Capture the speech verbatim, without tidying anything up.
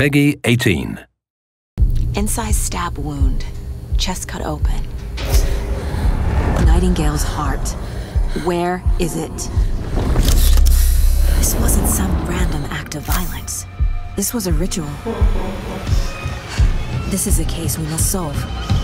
Peggy eighteen. Incised stab wound. Chest cut open. Nightingale's heart. Where is it? This wasn't some random act of violence. This was a ritual. This is a case we must solve.